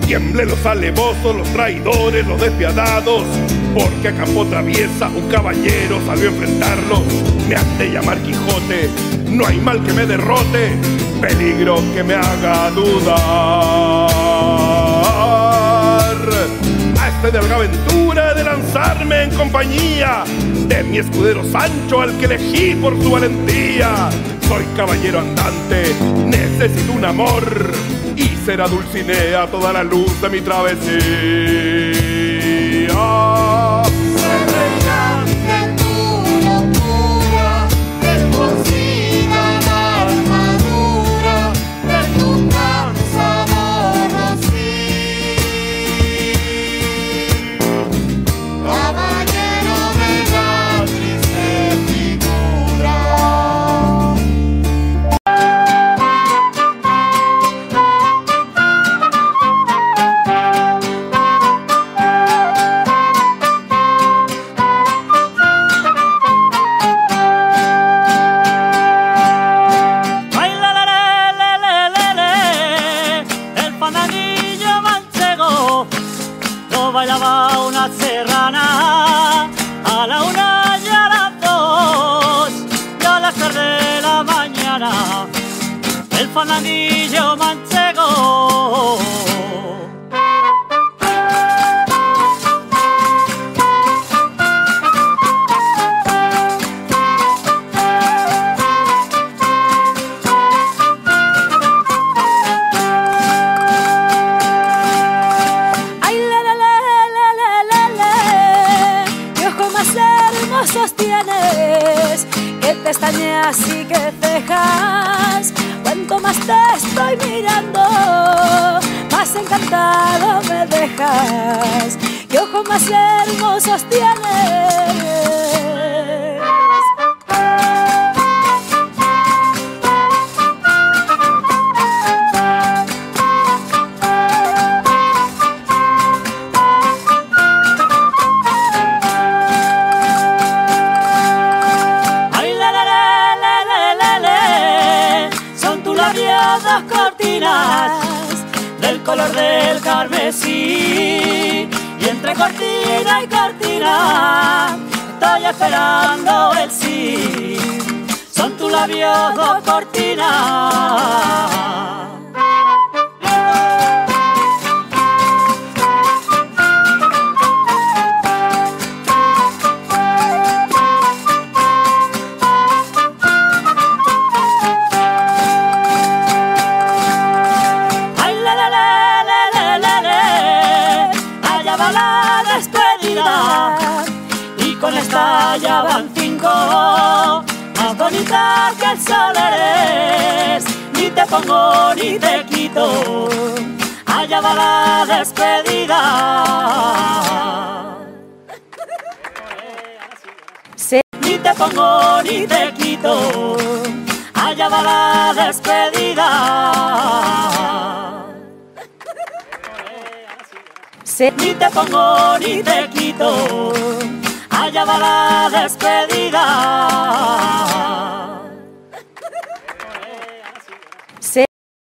Tiemblen los alevosos, los traidores, los despiadados, porque a campo traviesa un caballero salió a enfrentarlos. Me han de llamar Quijote, no hay mal que me derrote, peligro que me haga dudar. A este de larga aventura de lanzarme en compañía de mi escudero Sancho, al que elegí por su valentía. Soy caballero andante, necesito un amor, y será Dulcinea toda la luz de mi travesía. Bailaba una serrana a la 1 y a las 2 y a las 3 de la mañana el fandanguillo manchego. Tienes que pestañeas y que cejas, cuanto más te estoy mirando, más encantado me dejas. ¿Qué ojos más hermosos tienes? Dos cortinas del color del carmesí, y entre cortina y cortina estoy esperando el sí. Son tus labios dos cortinas. Y con esta ya van 5, más bonita que el sol eres, ni te pongo ni te quito, allá va la despedida. Sí. Ni te pongo ni te quito, allá va la despedida. Sí. Ni te pongo ni te quito, allá va la despedida.